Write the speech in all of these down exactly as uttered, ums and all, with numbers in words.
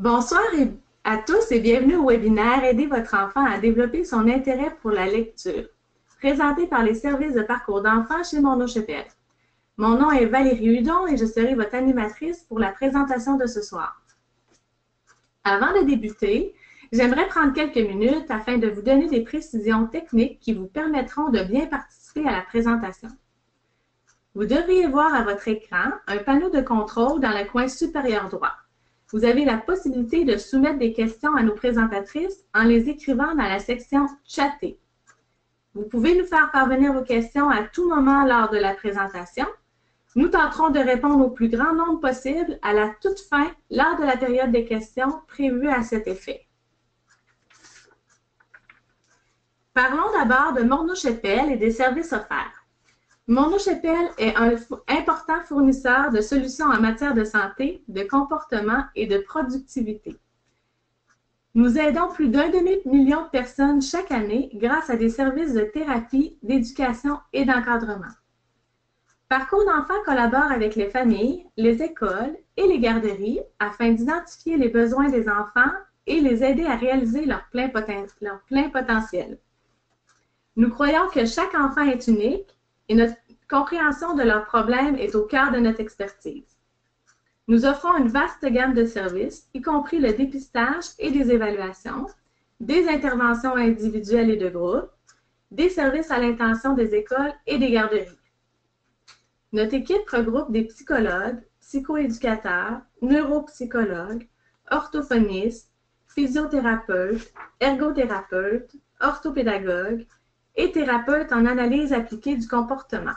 Bonsoir à tous et bienvenue au webinaire « Aider votre enfant à développer son intérêt pour la lecture », présenté par les services de parcours d'enfants chez Morneau Chepel. Mon nom est Valérie Hudon et je serai votre animatrice pour la présentation de ce soir. Avant de débuter, j'aimerais prendre quelques minutes afin de vous donner des précisions techniques qui vous permettront de bien participer à la présentation. Vous devriez voir à votre écran un panneau de contrôle dans le coin supérieur droit. Vous avez la possibilité de soumettre des questions à nos présentatrices en les écrivant dans la section « Chatter ». Vous pouvez nous faire parvenir vos questions à tout moment lors de la présentation. Nous tenterons de répondre au plus grand nombre possible à la toute fin lors de la période des questions prévue à cet effet. Parlons d'abord de Morneau Chepel et des services offerts. Morneau Chepel est un important fournisseur de solutions en matière de santé, de comportement et de productivité. Nous aidons plus d'un demi-million de personnes chaque année grâce à des services de thérapie, d'éducation et d'encadrement. Parcours d'enfants collabore avec les familles, les écoles et les garderies afin d'identifier les besoins des enfants et les aider à réaliser leur plein, poten- leur plein potentiel. Nous croyons que chaque enfant est unique et notre compréhension de leurs problèmes est au cœur de notre expertise. Nous offrons une vaste gamme de services, y compris le dépistage et des évaluations, des interventions individuelles et de groupe, des services à l'intention des écoles et des garderies. Notre équipe regroupe des psychologues, psychoéducateurs, neuropsychologues, orthophonistes, physiothérapeutes, ergothérapeutes, orthopédagogues et thérapeutes en analyse appliquée du comportement.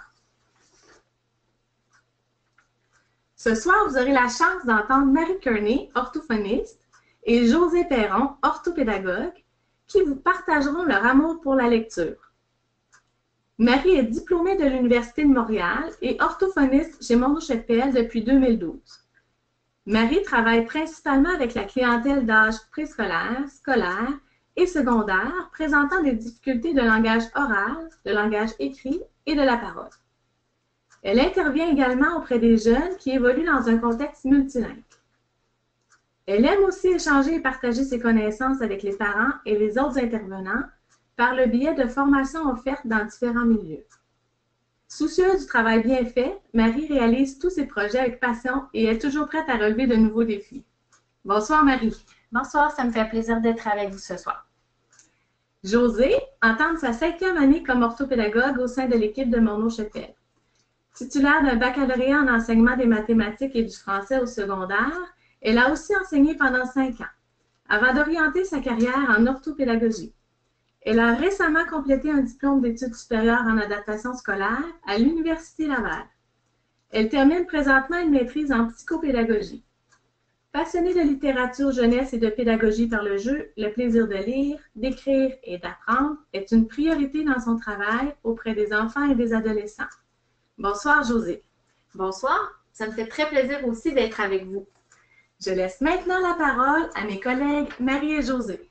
Ce soir, vous aurez la chance d'entendre Marie Kearney, orthophoniste, et José Perron, orthopédagogue, qui vous partageront leur amour pour la lecture. Marie est diplômée de l'Université de Montréal et orthophoniste chez Morneau Chepel depuis deux mille douze. Marie travaille principalement avec la clientèle d'âge préscolaire, scolaire et secondaire présentant des difficultés de langage oral, de langage écrit et de la parole. Elle intervient également auprès des jeunes qui évoluent dans un contexte multilingue. Elle aime aussi échanger et partager ses connaissances avec les parents et les autres intervenants par le biais de formations offertes dans différents milieux. Soucieuse du travail bien fait, Marie réalise tous ses projets avec passion et est toujours prête à relever de nouveaux défis. Bonsoir Marie. Bonsoir, ça me fait plaisir d'être avec vous ce soir. José entame sa cinquième année comme orthopédagogue au sein de l'équipe de Morneau Chepel. Titulaire d'un baccalauréat en enseignement des mathématiques et du français au secondaire, elle a aussi enseigné pendant cinq ans, avant d'orienter sa carrière en orthopédagogie. Elle a récemment complété un diplôme d'études supérieures en adaptation scolaire à l'Université Laval. Elle termine présentement une maîtrise en psychopédagogie. Passionnée de littérature jeunesse et de pédagogie par le jeu, le plaisir de lire, d'écrire et d'apprendre est une priorité dans son travail auprès des enfants et des adolescents. Bonsoir, José. Bonsoir, ça me fait très plaisir aussi d'être avec vous. Je laisse maintenant la parole à mes collègues Marie et José.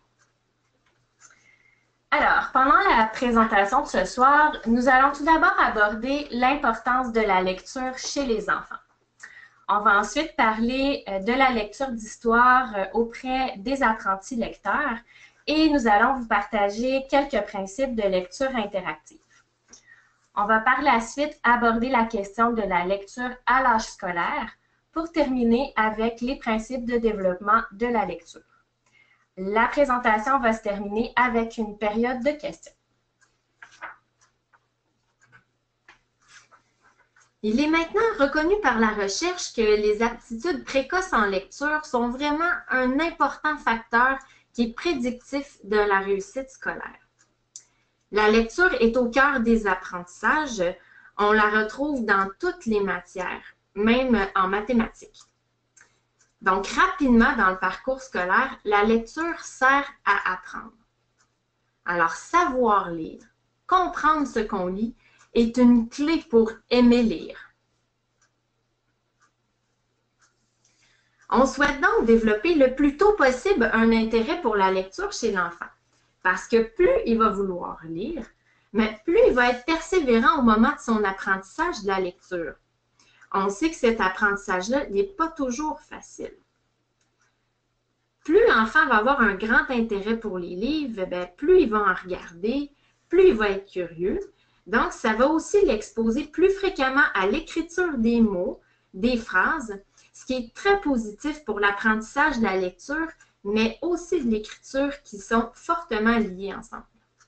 Alors, pendant la présentation de ce soir, nous allons tout d'abord aborder l'importance de la lecture chez les enfants. On va ensuite parler de la lecture d'histoire auprès des apprentis lecteurs et nous allons vous partager quelques principes de lecture interactive. On va par la suite aborder la question de la lecture à l'âge scolaire pour terminer avec les principes de développement de la lecture. La présentation va se terminer avec une période de questions. Il est maintenant reconnu par la recherche que les aptitudes précoces en lecture sont vraiment un important facteur qui est prédictif de la réussite scolaire. La lecture est au cœur des apprentissages. On la retrouve dans toutes les matières, même en mathématiques. Donc, rapidement dans le parcours scolaire, la lecture sert à apprendre. Alors, savoir lire, comprendre ce qu'on lit, est une clé pour aimer lire. On souhaite donc développer le plus tôt possible un intérêt pour la lecture chez l'enfant. Parce que plus il va vouloir lire, mais plus il va être persévérant au moment de son apprentissage de la lecture. On sait que cet apprentissage-là n'est pas toujours facile. plus l'enfant va avoir un grand intérêt pour les livres, bien, plus il va en regarder, plus il va être curieux. Donc, ça va aussi l'exposer plus fréquemment à l'écriture des mots, des phrases, ce qui est très positif pour l'apprentissage de la lecture, mais aussi de l'écriture qui sont fortement liées ensemble.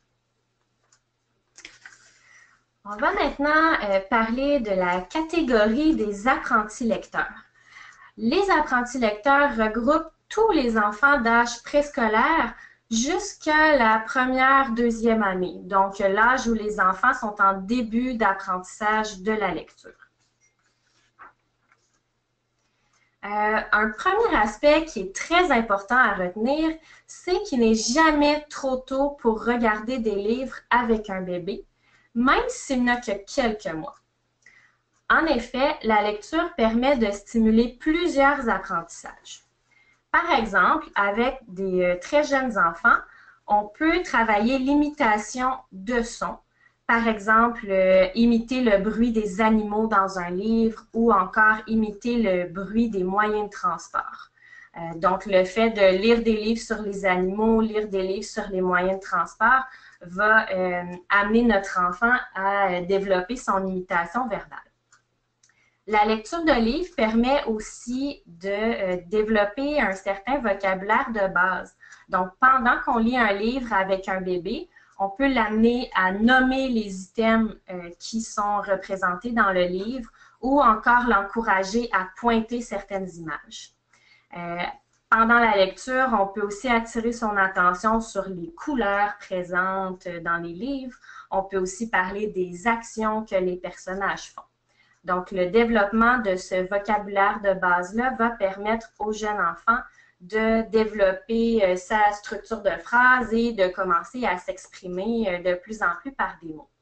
On va maintenant euh, parler de la catégorie des apprentis lecteurs. Les apprentis lecteurs regroupent tous les enfants d'âge préscolaire jusqu'à la première, deuxième année, donc l'âge où les enfants sont en début d'apprentissage de la lecture. Euh, un premier aspect qui est très important à retenir, c'est qu'il n'est jamais trop tôt pour regarder des livres avec un bébé, même s'il n'a que quelques mois. En effet, la lecture permet de stimuler plusieurs apprentissages. Par exemple, avec des euh, très jeunes enfants, on peut travailler l'imitation de sons. Par exemple, euh, imiter le bruit des animaux dans un livre ou encore imiter le bruit des moyens de transport. Euh, donc, le fait de lire des livres sur les animaux, lire des livres sur les moyens de transport va euh, amener notre enfant à euh, développer son imitation verbale. La lecture de livres permet aussi de euh, développer un certain vocabulaire de base. Donc, pendant qu'on lit un livre avec un bébé, on peut l'amener à nommer les items euh, qui sont représentés dans le livre ou encore l'encourager à pointer certaines images. Euh, pendant la lecture, on peut aussi attirer son attention sur les couleurs présentes dans les livres. On peut aussi parler des actions que les personnages font. Donc, le développement de ce vocabulaire de base-là va permettre aux jeunes enfants de développer euh, sa structure de phrase et de commencer à s'exprimer euh, de plus en plus par des mots.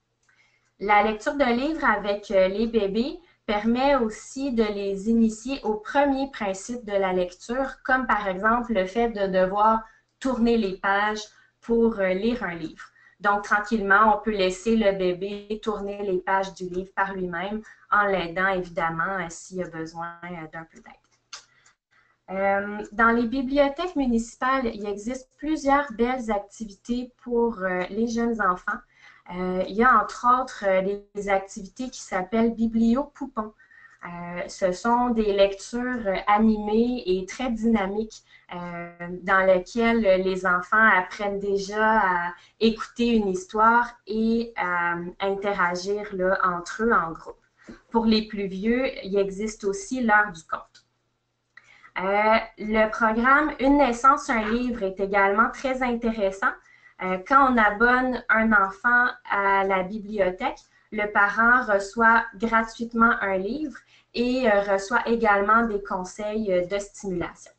La lecture de livres avec euh, les bébés permet aussi de les initier aux premiers principes de la lecture, comme par exemple le fait de devoir tourner les pages pour euh, lire un livre. Donc, tranquillement, on peut laisser le bébé tourner les pages du livre par lui-même en l'aidant, évidemment, euh, s'il a besoin euh, d'un peu d'aide. Euh, dans les bibliothèques municipales, il existe plusieurs belles activités pour euh, les jeunes enfants. Euh, il y a entre autres euh, des activités qui s'appellent Biblio-Poupon. Euh, ce sont des lectures animées et très dynamiques euh, dans lesquelles les enfants apprennent déjà à écouter une histoire et à interagir là, entre eux en groupe. Pour les plus vieux, il existe aussi l'heure du conte. Euh, le programme Une naissance, un livre est également très intéressant. Euh, quand on abonne un enfant à la bibliothèque, le parent reçoit gratuitement un livre et euh, reçoit également des conseils de stimulation.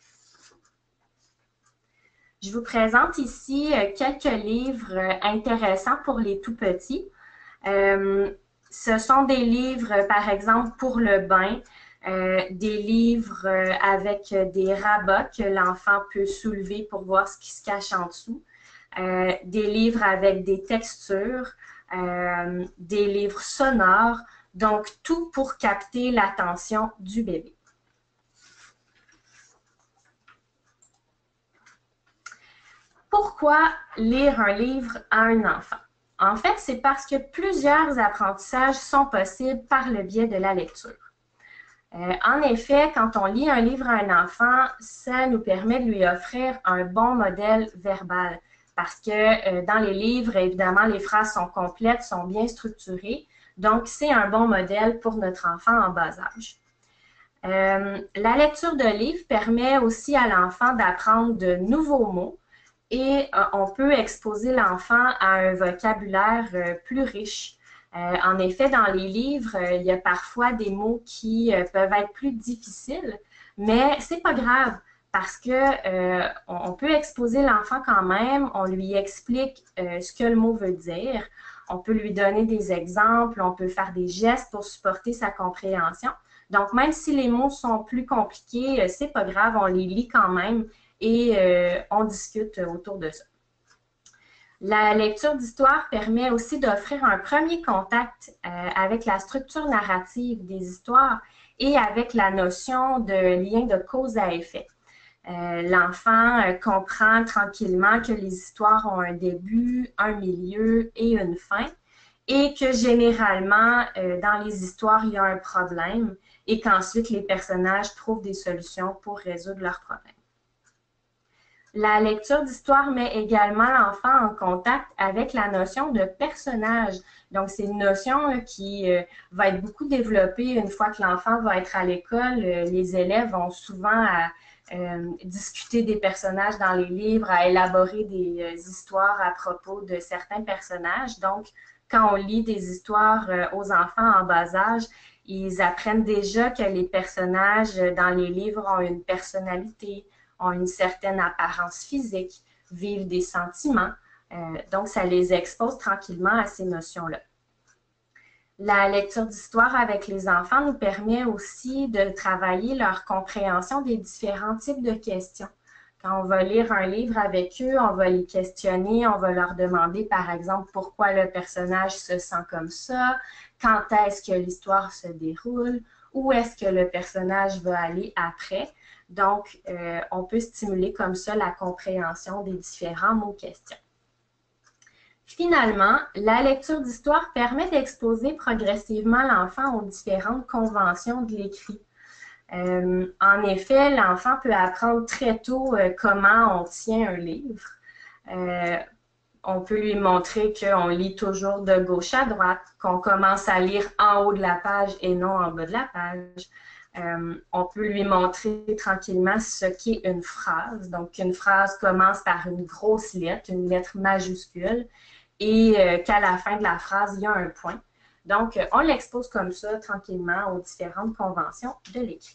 Je vous présente ici euh, quelques livres euh, intéressants pour les tout-petits. Euh, ce sont des livres, par exemple, pour le bain, Euh, des livres euh, avec des rabats que l'enfant peut soulever pour voir ce qui se cache en dessous, euh, des livres avec des textures, euh, des livres sonores, donc tout pour capter l'attention du bébé. Pourquoi lire un livre à un enfant? En fait, c'est parce que plusieurs apprentissages sont possibles par le biais de la lecture. Euh, en effet, quand on lit un livre à un enfant, ça nous permet de lui offrir un bon modèle verbal parce que euh, dans les livres, évidemment, les phrases sont complètes, sont bien structurées. Donc, c'est un bon modèle pour notre enfant en bas âge. Euh, la lecture de livres permet aussi à l'enfant d'apprendre de nouveaux mots et euh, on peut exposer l'enfant à un vocabulaire euh, plus riche. Euh, en effet, dans les livres, euh, il y a parfois des mots qui euh, peuvent être plus difficiles, mais c'est pas grave parce que euh, on, on peut exposer l'enfant quand même, on lui explique euh, ce que le mot veut dire, on peut lui donner des exemples, on peut faire des gestes pour supporter sa compréhension. Donc, même si les mots sont plus compliqués, euh, c'est pas grave, on les lit quand même et euh, on discute autour de ça. La lecture d'histoire permet aussi d'offrir un premier contact euh, avec la structure narrative des histoires et avec la notion de lien de cause à effet. Euh, L'enfant euh, comprend tranquillement que les histoires ont un début, un milieu et une fin, et que généralement, euh, dans les histoires, il y a un problème et qu'ensuite les personnages trouvent des solutions pour résoudre leurs problèmes. La lecture d'histoire met également l'enfant en contact avec la notion de personnage. Donc, c'est une notion là, qui euh, va être beaucoup développée une fois que l'enfant va être à l'école. Euh, les élèves vont souvent à, euh, discuter des personnages dans les livres, à élaborer des euh, histoires à propos de certains personnages. Donc, quand on lit des histoires euh, aux enfants en bas âge, ils apprennent déjà que les personnages dans les livres ont une personnalité, ont une certaine apparence physique, vivent des sentiments. Euh, donc, ça les expose tranquillement à ces notions-là. La lecture d'histoire avec les enfants nous permet aussi de travailler leur compréhension des différents types de questions. Quand on va lire un livre avec eux, on va les questionner, on va leur demander, par exemple, pourquoi le personnage se sent comme ça, quand est-ce que l'histoire se déroule, où est-ce que le personnage va aller après. Donc, euh, on peut stimuler comme ça la compréhension des différents mots-questions. Finalement, la lecture d'histoire permet d'exposer progressivement l'enfant aux différentes conventions de l'écrit. Euh, en effet, l'enfant peut apprendre très tôt euh, comment on tient un livre. Euh, on peut lui montrer qu'on lit toujours de gauche à droite, qu'on commence à lire en haut de la page et non en bas de la page. Euh, on peut lui montrer tranquillement ce qu'est une phrase. Donc, une phrase commence par une grosse lettre, une lettre majuscule, et euh, qu'à la fin de la phrase, il y a un point. Donc, on l'expose comme ça, tranquillement, aux différentes conventions de l'écrit.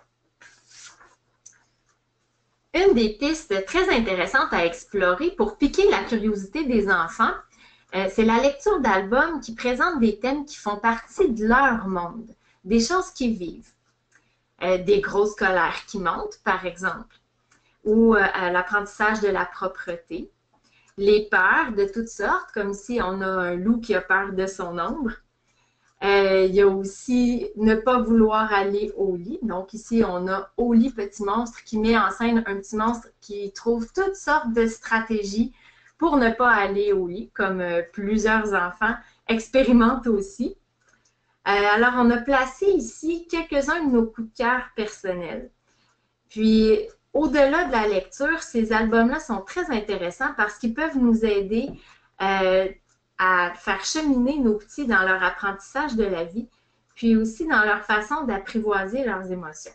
Une des pistes très intéressantes à explorer pour piquer la curiosité des enfants, euh, c'est la lecture d'albums qui présentent des thèmes qui font partie de leur monde, des choses qu'ils vivent. Euh, des grosses colères qui montent, par exemple, ou euh, l'apprentissage de la propreté, les peurs de toutes sortes, comme si on a un loup qui a peur de son ombre. Euh, il y a aussi ne pas vouloir aller au lit. Donc ici, on a Au lit, petit monstre qui met en scène un petit monstre qui trouve toutes sortes de stratégies pour ne pas aller au lit, comme euh, plusieurs enfants expérimentent aussi. Euh, alors, on a placé ici quelques-uns de nos coups de cœur personnels. Puis, au-delà de la lecture, ces albums-là sont très intéressants parce qu'ils peuvent nous aider euh, à faire cheminer nos petits dans leur apprentissage de la vie, puis aussi dans leur façon d'apprivoiser leurs émotions.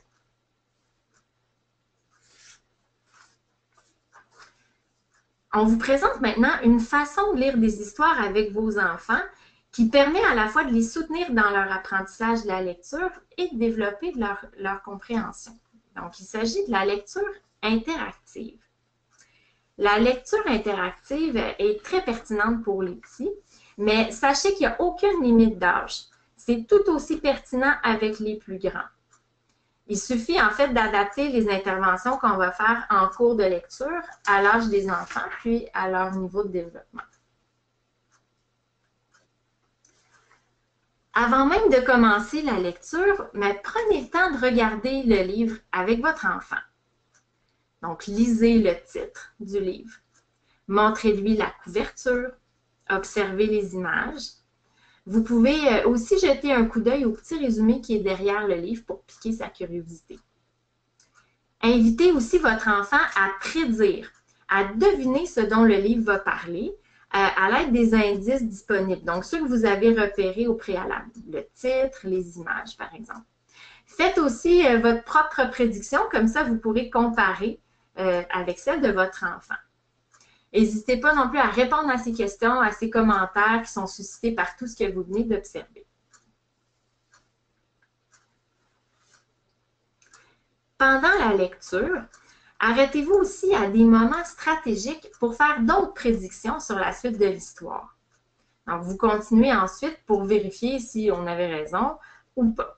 On vous présente maintenant une façon de lire des histoires avec vos enfants qui permet à la fois de les soutenir dans leur apprentissage de la lecture et de développer de leur, leur compréhension. Donc, il s'agit de la lecture interactive. La lecture interactive est très pertinente pour les petits, mais sachez qu'il n'y a aucune limite d'âge. C'est tout aussi pertinent avec les plus grands. Il suffit en fait d'adapter les interventions qu'on va faire en cours de lecture à l'âge des enfants, puis à leur niveau de développement. Avant même de commencer la lecture, mais prenez le temps de regarder le livre avec votre enfant. Donc, lisez le titre du livre. Montrez-lui la couverture. Observez les images. Vous pouvez aussi jeter un coup d'œil au petit résumé qui est derrière le livre pour piquer sa curiosité. Invitez aussi votre enfant à prédire, à deviner ce dont le livre va parler, à l'aide des indices disponibles, donc ceux que vous avez repérés au préalable, le titre, les images, par exemple. Faites aussi euh, votre propre prédiction, comme ça vous pourrez comparer euh, avec celle de votre enfant. N'hésitez pas non plus à répondre à ces questions, à ces commentaires qui sont suscités par tout ce que vous venez d'observer. Pendant la lecture, arrêtez-vous aussi à des moments stratégiques pour faire d'autres prédictions sur la suite de l'histoire. Donc, vous continuez ensuite pour vérifier si on avait raison ou pas.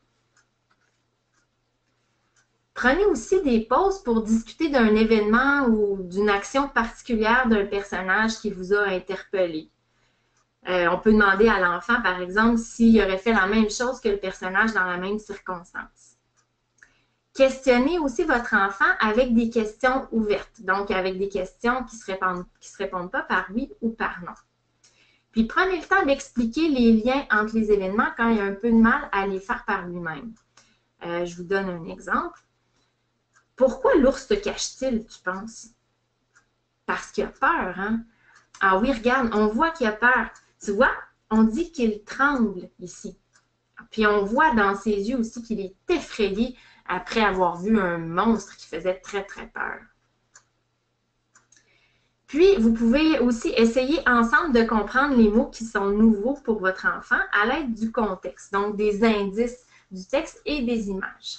Prenez aussi des pauses pour discuter d'un événement ou d'une action particulière d'un personnage qui vous a interpellé. Euh, on peut demander à l'enfant, par exemple, s'il aurait fait la même chose que le personnage dans la même circonstance. Questionnez aussi votre enfant avec des questions ouvertes, donc avec des questions qui ne se répondent, qui se répondent pas par oui ou par non. Puis prenez le temps d'expliquer les liens entre les événements quand il y a un peu de mal à les faire par lui-même. Euh, je vous donne un exemple. Pourquoi l'ours te cache-t-il, tu penses? Parce qu'il a peur, hein? Ah oui, regarde, on voit qu'il a peur. Tu vois, on dit qu'il tremble ici. Puis on voit dans ses yeux aussi qu'il est effrayé après avoir vu un monstre qui faisait très, très peur. Puis, vous pouvez aussi essayer ensemble de comprendre les mots qui sont nouveaux pour votre enfant à l'aide du contexte, donc des indices du texte et des images.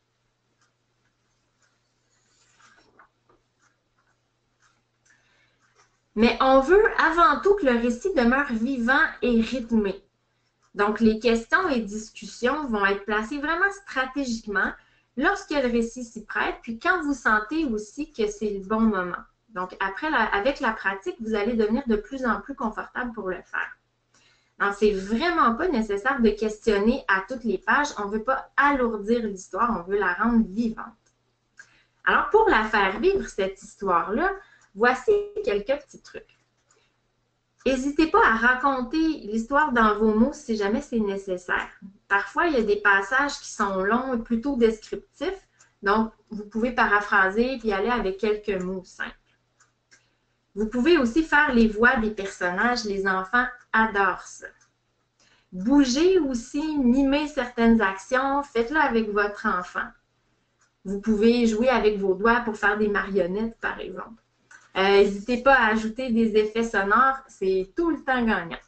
Mais on veut avant tout que le récit demeure vivant et rythmé. Donc, les questions et discussions vont être placées vraiment stratégiquement lorsque le récit s'y prête, puis quand vous sentez aussi que c'est le bon moment. Donc, après la, avec la pratique, vous allez devenir de plus en plus confortable pour le faire. Donc, c'est vraiment pas nécessaire de questionner à toutes les pages. On ne veut pas alourdir l'histoire, on veut la rendre vivante. Alors, pour la faire vivre, cette histoire-là, voici quelques petits trucs. N'hésitez pas à raconter l'histoire dans vos mots si jamais c'est nécessaire. Parfois, il y a des passages qui sont longs et plutôt descriptifs, donc vous pouvez paraphraser puis aller avec quelques mots simples. Vous pouvez aussi faire les voix des personnages, les enfants adorent ça. Bougez aussi, mimez certaines actions, faites-le avec votre enfant. Vous pouvez jouer avec vos doigts pour faire des marionnettes, par exemple. N'hésitez euh, pas à ajouter des effets sonores, c'est tout le temps gagnant.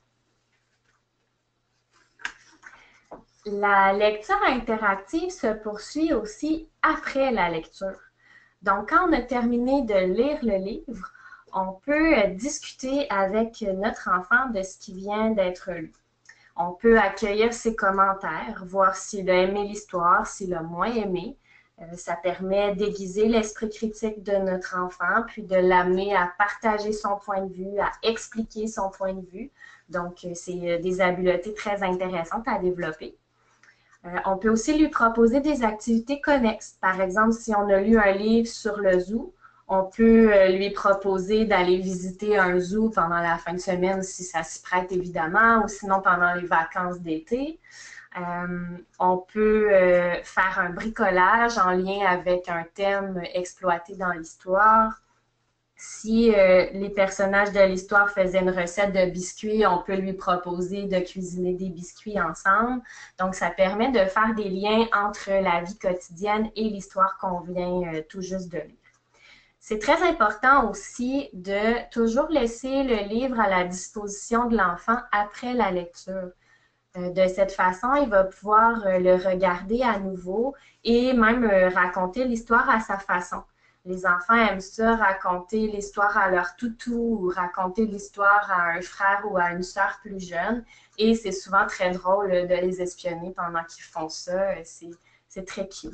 La lecture interactive se poursuit aussi après la lecture. Donc, quand on a terminé de lire le livre, on peut discuter avec notre enfant de ce qui vient d'être lu. On peut accueillir ses commentaires, voir s'il a aimé l'histoire, s'il a moins aimé. Euh, ça permet d'aiguiser l'esprit critique de notre enfant, puis de l'amener à partager son point de vue, à expliquer son point de vue. Donc, c'est des habiletés très intéressantes à développer. Euh, on peut aussi lui proposer des activités connexes. Par exemple, si on a lu un livre sur le zoo, on peut euh, lui proposer d'aller visiter un zoo pendant la fin de semaine si ça s'y prête évidemment, ou sinon pendant les vacances d'été. Euh, on peut euh, faire un bricolage en lien avec un thème exploité dans l'histoire. Si euh, les personnages de l'histoire faisaient une recette de biscuits, on peut lui proposer de cuisiner des biscuits ensemble. Donc, ça permet de faire des liens entre la vie quotidienne et l'histoire qu'on vient euh, tout juste de lire. C'est très important aussi de toujours laisser le livre à la disposition de l'enfant après la lecture. De cette façon, il va pouvoir le regarder à nouveau et même raconter l'histoire à sa façon. Les enfants aiment ça, raconter l'histoire à leur toutou ou raconter l'histoire à un frère ou à une sœur plus jeune. Et c'est souvent très drôle de les espionner pendant qu'ils font ça. C'est très cute.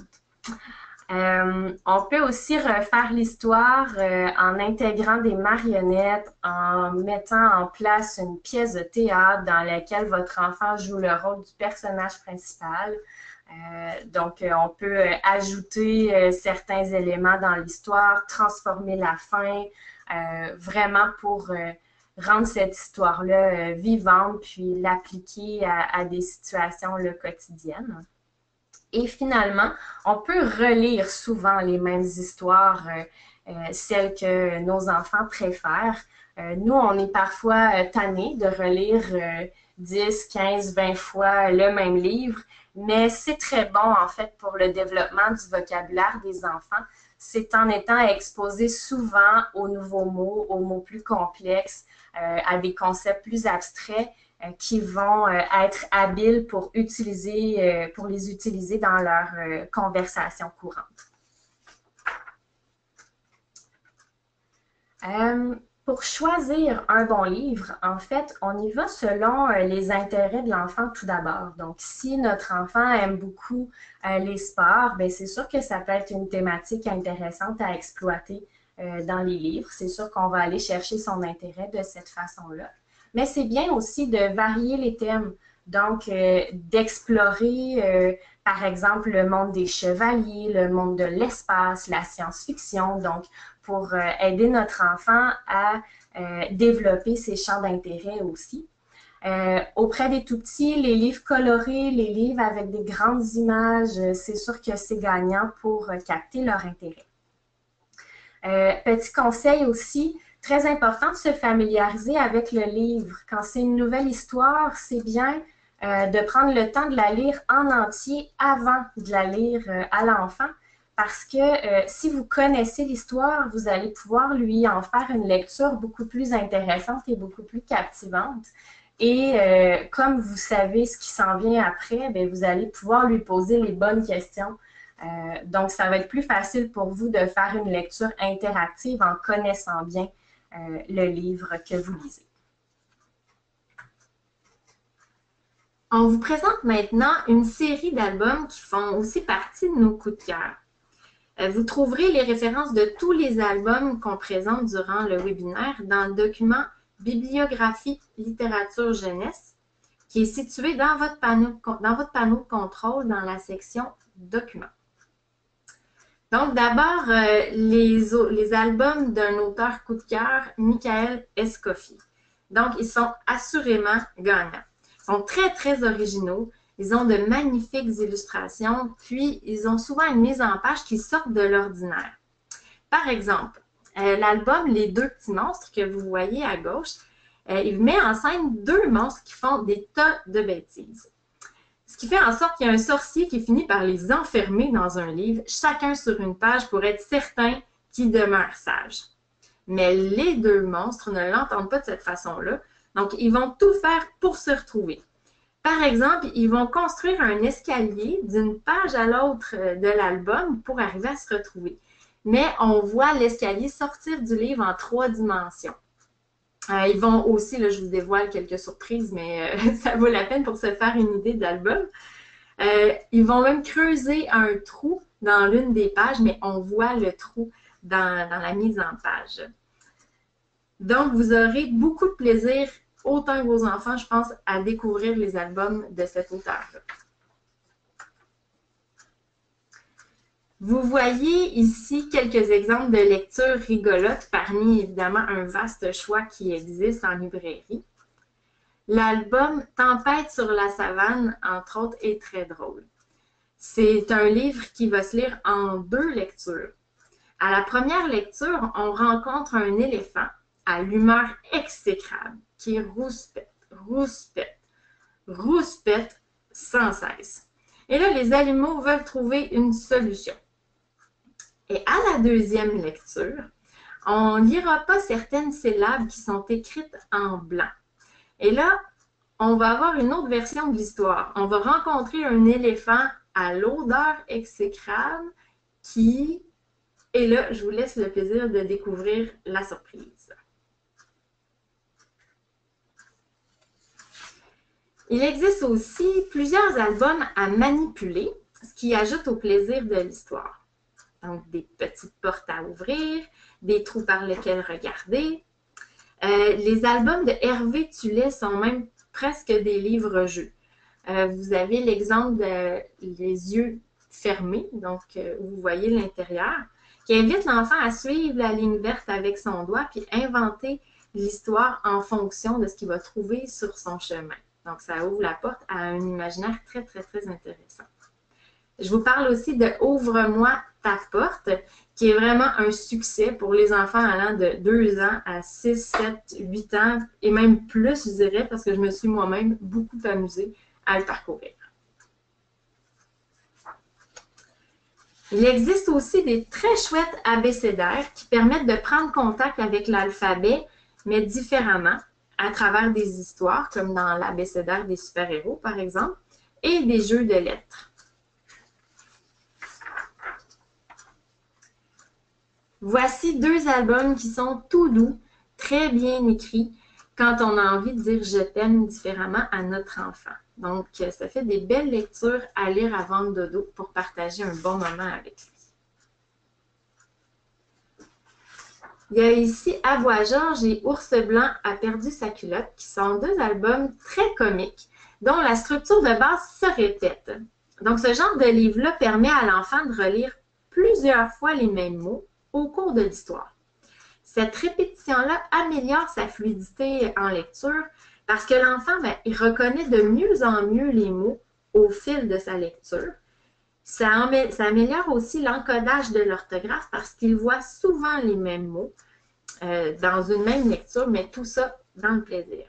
Euh, on peut aussi refaire l'histoire euh, en intégrant des marionnettes, en mettant en place une pièce de théâtre dans laquelle votre enfant joue le rôle du personnage principal. Euh, donc, euh, on peut euh, ajouter euh, certains éléments dans l'histoire, transformer la fin, euh, vraiment pour euh, rendre cette histoire-là euh, vivante, puis l'appliquer à, à des situations là, quotidiennes. Et finalement, on peut relire souvent les mêmes histoires, euh, euh, celles que nos enfants préfèrent. Euh, nous, on est parfois euh, tannés de relire euh, dix, quinze, vingt fois le même livre, mais c'est très bon en fait pour le développement du vocabulaire des enfants. C'est en étant exposé souvent aux nouveaux mots, aux mots plus complexes, euh, à des concepts plus abstraits, qui vont euh, être habiles pour, utiliser, euh, pour les utiliser dans leur euh, conversation courante. Euh, pour choisir un bon livre, en fait, on y va selon euh, les intérêts de l'enfant tout d'abord. Donc, si notre enfant aime beaucoup euh, les sports, bien, c'est sûr que ça peut être une thématique intéressante à exploiter euh, dans les livres. C'est sûr qu'on va aller chercher son intérêt de cette façon-là. Mais c'est bien aussi de varier les thèmes. Donc, euh, d'explorer, euh, par exemple, le monde des chevaliers, le monde de l'espace, la science-fiction, donc pour euh, aider notre enfant à euh, développer ses champs d'intérêt aussi. Euh, auprès des tout-petits, les livres colorés, les livres avec des grandes images, c'est sûr que c'est gagnant pour euh, capter leur intérêt. Euh, petit conseil aussi, très important de se familiariser avec le livre. Quand c'est une nouvelle histoire, c'est bien euh, de prendre le temps de la lire en entier avant de la lire euh, à l'enfant, parce que euh, si vous connaissez l'histoire, vous allez pouvoir lui en faire une lecture beaucoup plus intéressante et beaucoup plus captivante. Et euh, comme vous savez ce qui s'en vient après, bien, vous allez pouvoir lui poser les bonnes questions. Euh, donc, ça va être plus facile pour vous de faire une lecture interactive en connaissant bien euh, le livre que vous lisez. On vous présente maintenant une série d'albums qui font aussi partie de nos coups de cœur. Euh, vous trouverez les références de tous les albums qu'on présente durant le webinaire dans le document Bibliographie littérature jeunesse qui est situé dans votre panneau, dans votre panneau de contrôle dans la section Documents. Donc, d'abord, euh, les, les albums d'un auteur coup de cœur, Michael Escoffier. Donc, ils sont assurément gagnants. Ils sont très, très originaux. Ils ont de magnifiques illustrations, puis ils ont souvent une mise en page qui sort de l'ordinaire. Par exemple, euh, l'album Les deux petits monstres que vous voyez à gauche, euh, il met en scène deux monstres qui font des tas de bêtises. Ce qui fait en sorte qu'il y a un sorcier qui finit par les enfermer dans un livre, chacun sur une page pour être certain qu'ils demeurent sages. Mais les deux monstres ne l'entendent pas de cette façon-là, donc ils vont tout faire pour se retrouver. Par exemple, ils vont construire un escalier d'une page à l'autre de l'album pour arriver à se retrouver. Mais on voit l'escalier sortir du livre en trois dimensions. Euh, ils vont aussi, là, je vous dévoile quelques surprises, mais euh, ça vaut la peine pour se faire une idée de l'album. Euh, ils vont même creuser un trou dans l'une des pages, mais on voit le trou dans, dans la mise en page. Donc, vous aurez beaucoup de plaisir, autant que vos enfants, je pense, à découvrir les albums de cet auteur-là. Vous voyez ici quelques exemples de lectures rigolotes parmi évidemment un vaste choix qui existe en librairie. L'album Tempête sur la savane, entre autres, est très drôle. C'est un livre qui va se lire en deux lectures. À la première lecture, on rencontre un éléphant à l'humeur exécrable qui rouspète, rouspète, rouspète sans cesse. Et là, les animaux veulent trouver une solution. Et à la deuxième lecture, on ne lira pas certaines syllabes qui sont écrites en blanc. Et là, on va avoir une autre version de l'histoire. On va rencontrer un éléphant à l'odeur exécrable qui... Et là, je vous laisse le plaisir de découvrir la surprise. Il existe aussi plusieurs albums à manipuler, ce qui ajoute au plaisir de l'histoire. Donc, des petites portes à ouvrir, des trous par lesquels regarder. Euh, les albums de Hervé Tullet sont même presque des livres-jeux. Euh, vous avez l'exemple de Les yeux fermés, donc euh, où vous voyez l'intérieur, qui invite l'enfant à suivre la ligne verte avec son doigt puis inventer l'histoire en fonction de ce qu'il va trouver sur son chemin. Donc, ça ouvre la porte à un imaginaire très, très, très intéressant. Je vous parle aussi de Ouvre-moi ta porte, qui est vraiment un succès pour les enfants allant de deux ans à six, sept, huit ans, et même plus, je dirais, parce que je me suis moi-même beaucoup amusée à le parcourir. Il existe aussi des très chouettes abécédaires qui permettent de prendre contact avec l'alphabet, mais différemment, à travers des histoires, comme dans l'abécédaire des super-héros, par exemple, et des jeux de lettres. Voici deux albums qui sont tout doux, très bien écrits, quand on a envie de dire « je t'aime » différemment à notre enfant. Donc, ça fait des belles lectures à lire avant le dodo pour partager un bon moment avec lui. Il y a ici À voix Georges et Ours Blanc a perdu sa culotte, qui sont deux albums très comiques, dont la structure de base se répète. Donc, ce genre de livre-là permet à l'enfant de relire plusieurs fois les mêmes mots au cours de l'histoire. Cette répétition-là améliore sa fluidité en lecture parce que l'enfant, ben, il reconnaît de mieux en mieux les mots au fil de sa lecture. Ça, ça améliore aussi l'encodage de l'orthographe parce qu'il voit souvent les mêmes mots euh, dans une même lecture, mais tout ça dans le plaisir.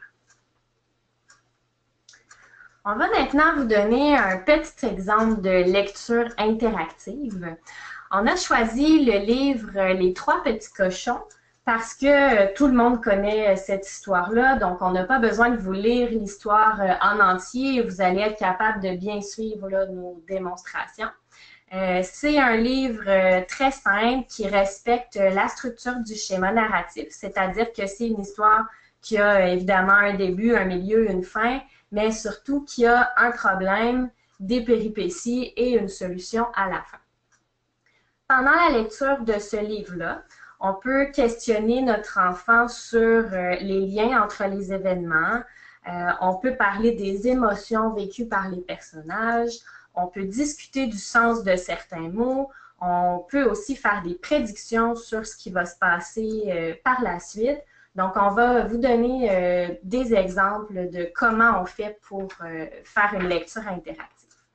On va maintenant vous donner un petit exemple de lecture interactive. On a choisi le livre Les Trois Petits Cochons parce que tout le monde connaît cette histoire-là, donc on n'a pas besoin de vous lire l'histoire en entier, vous allez être capable de bien suivre là, nos démonstrations. Euh, c'est un livre très simple qui respecte la structure du schéma narratif, c'est-à-dire que c'est une histoire qui a évidemment un début, un milieu, une fin, mais surtout qui a un problème, des péripéties et une solution à la fin. Pendant la lecture de ce livre-là, on peut questionner notre enfant sur euh, les liens entre les événements, euh, on peut parler des émotions vécues par les personnages, on peut discuter du sens de certains mots, on peut aussi faire des prédictions sur ce qui va se passer euh, par la suite. Donc, on va vous donner euh, des exemples de comment on fait pour euh, faire une lecture interactive.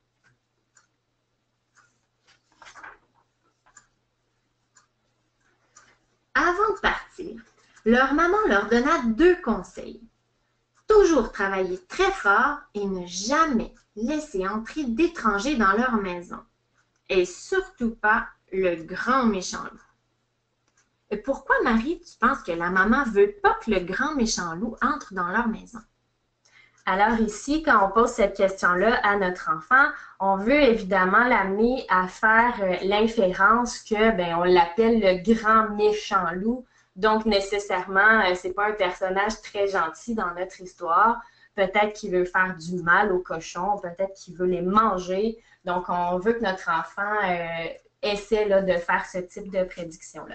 Avant de partir, leur maman leur donna deux conseils. Toujours travailler très fort et ne jamais laisser entrer d'étrangers dans leur maison. Et surtout pas le grand méchant loup. Et pourquoi, Marie, tu penses que la maman veut pas que le grand méchant loup entre dans leur maison? Alors ici, quand on pose cette question-là à notre enfant, on veut évidemment l'amener à faire euh, l'inférence que, ben, on l'appelle le grand méchant loup. Donc, nécessairement, euh, c'est pas un personnage très gentil dans notre histoire. Peut-être qu'il veut faire du mal aux cochons, peut-être qu'il veut les manger. Donc, on veut que notre enfant euh, essaie là, de faire ce type de prédiction-là.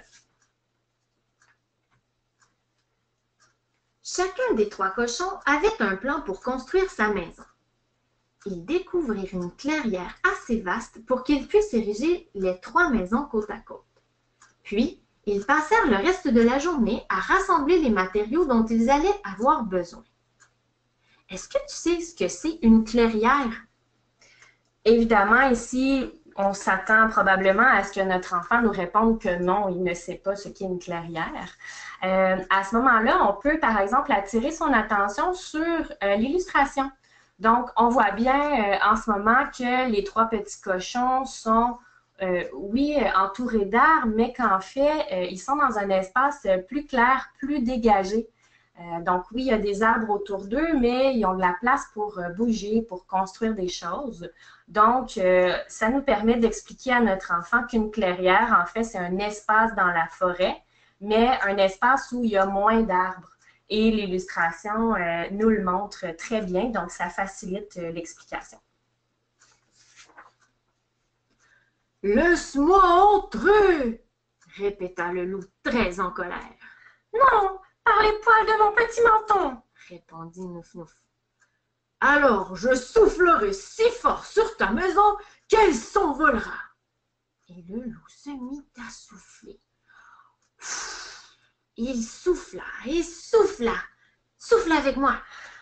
Chacun des trois cochons avait un plan pour construire sa maison. Ils découvrirent une clairière assez vaste pour qu'ils puissent ériger les trois maisons côte à côte. Puis, ils passèrent le reste de la journée à rassembler les matériaux dont ils allaient avoir besoin. Est-ce que tu sais ce que c'est une clairière? Évidemment, ici, on s'attend probablement à ce que notre enfant nous réponde que non, il ne sait pas ce qu'est une clairière. Euh, à ce moment-là, on peut, par exemple, attirer son attention sur euh, l'illustration. Donc, on voit bien euh, en ce moment que les trois petits cochons sont, euh, oui, entourés d'arbres, mais qu'en fait, euh, ils sont dans un espace plus clair, plus dégagé. Euh, donc, oui, il y a des arbres autour d'eux, mais ils ont de la place pour euh, bouger, pour construire des choses. Donc, euh, ça nous permet d'expliquer à notre enfant qu'une clairière, en fait, c'est un espace dans la forêt, mais un espace où il y a moins d'arbres. Et l'illustration euh, nous le montre très bien, donc ça facilite euh, l'explication. « Laisse-moi entrer !» répéta le loup très en colère. « Non, par les poils de mon petit menton !» répondit Nouf-Nouf. « Alors je soufflerai si fort sur ta maison qu'elle s'envolera. » Et le loup se mit à souffler. Il souffla et souffla. Souffle avec moi.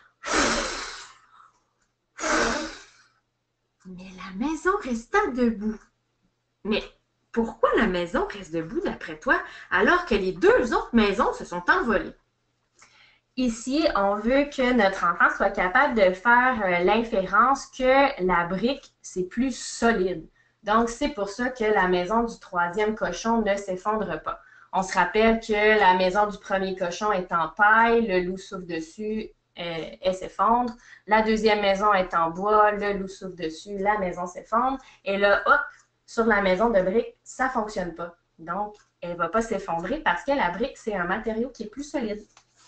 Mais la maison resta debout. Mais pourquoi la maison reste debout d'après toi alors que les deux autres maisons se sont envolées? Ici, on veut que notre enfant soit capable de faire euh, l'inférence que la brique, c'est plus solide. Donc, c'est pour ça que la maison du troisième cochon ne s'effondre pas. On se rappelle que la maison du premier cochon est en paille, le loup souffle dessus, euh, elle s'effondre. La deuxième maison est en bois, le loup souffle dessus, la maison s'effondre. Et là, hop, sur la maison de briques, ça ne fonctionne pas. Donc, elle ne va pas s'effondrer parce que la brique, c'est un matériau qui est plus solide.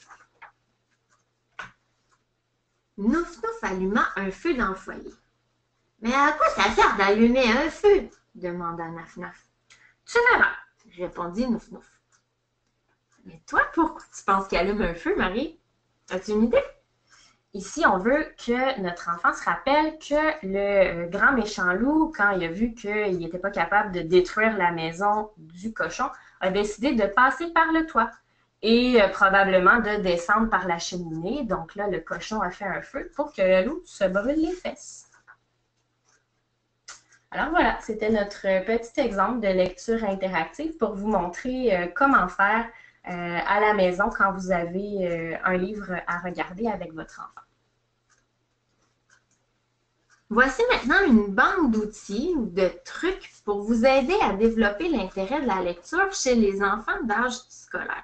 Nouf-Nouf alluma un feu dans le foyer. « Mais à quoi ça sert d'allumer un feu? » demanda Naf-Naf. « Tu verras, » répondit Nouf-Nouf. « Mais toi, pourquoi tu penses qu'il allume un feu, Marie? As-tu une idée? » Ici, on veut que notre enfant se rappelle que le grand méchant loup, quand il a vu qu'il n'était pas capable de détruire la maison du cochon, a décidé de passer par le toit et euh, probablement de descendre par la cheminée. Donc là, le cochon a fait un feu pour que le loup se brûle les fesses. Alors voilà, c'était notre petit exemple de lecture interactive pour vous montrer euh, comment faire euh, à la maison quand vous avez euh, un livre à regarder avec votre enfant. Voici maintenant une banque d'outils ou de trucs pour vous aider à développer l'intérêt de la lecture chez les enfants d'âge scolaire.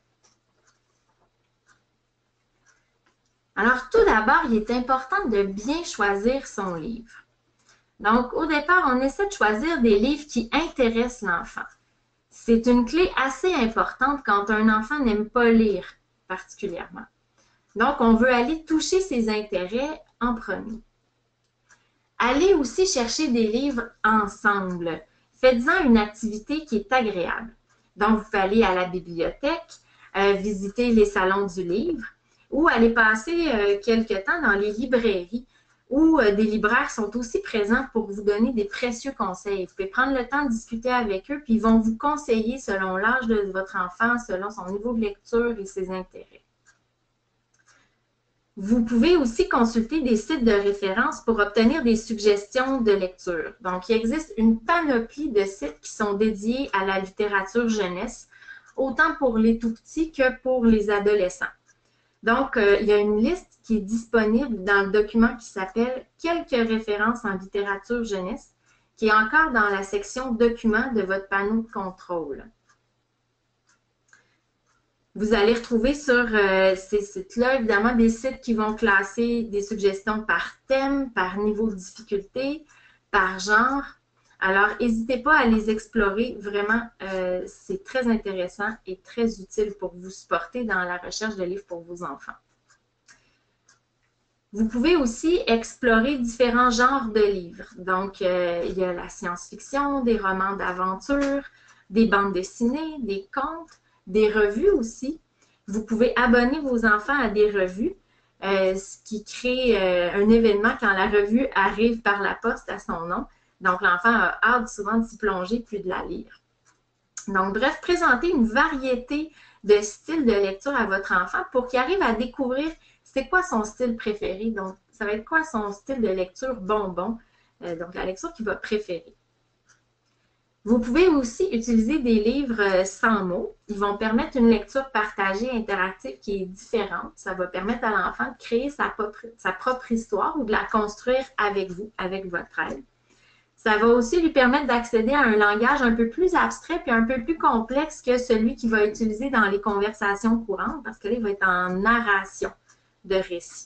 Alors, tout d'abord, il est important de bien choisir son livre. Donc, au départ, on essaie de choisir des livres qui intéressent l'enfant. C'est une clé assez importante quand un enfant n'aime pas lire particulièrement. Donc, on veut aller toucher ses intérêts en premier. Allez aussi chercher des livres ensemble. Faites-en une activité qui est agréable. Donc, vous pouvez aller à la bibliothèque, euh, visiter les salons du livre ou aller passer euh, quelque temps dans les librairies où euh, des libraires sont aussi présents pour vous donner des précieux conseils. Vous pouvez prendre le temps de discuter avec eux, puis ils vont vous conseiller selon l'âge de votre enfant, selon son niveau de lecture et ses intérêts. Vous pouvez aussi consulter des sites de référence pour obtenir des suggestions de lecture. Donc, il existe une panoplie de sites qui sont dédiés à la littérature jeunesse, autant pour les tout-petits que pour les adolescents. Donc, euh, il y a une liste qui est disponible dans le document qui s'appelle « Quelques références en littérature jeunesse » qui est encore dans la section « Documents » de votre panneau de contrôle. Vous allez retrouver sur euh, ces sites-là, évidemment, des sites qui vont classer des suggestions par thème, par niveau de difficulté, par genre. Alors, n'hésitez pas à les explorer. Vraiment, euh, c'est très intéressant et très utile pour vous supporter dans la recherche de livres pour vos enfants. Vous pouvez aussi explorer différents genres de livres. Donc, euh, il y a la science-fiction, des romans d'aventure, des bandes dessinées, des contes, des revues aussi. Vous pouvez abonner vos enfants à des revues, euh, ce qui crée euh, un événement quand la revue arrive par la poste à son nom. Donc, l'enfant a hâte souvent de s'y plonger puis de la lire. Donc, bref, présentez une variété de styles de lecture à votre enfant pour qu'il arrive à découvrir c'est quoi son style préféré. Donc, ça va être quoi son style de lecture bonbon, euh, donc la lecture qu'il va préférer. Vous pouvez aussi utiliser des livres sans mots. Ils vont permettre une lecture partagée, interactive qui est différente. Ça va permettre à l'enfant de créer sa propre, sa propre histoire ou de la construire avec vous, avec votre aide. Ça va aussi lui permettre d'accéder à un langage un peu plus abstrait puis un peu plus complexe que celui qu'il va utiliser dans les conversations courantes parce que là, il va être en narration de récit.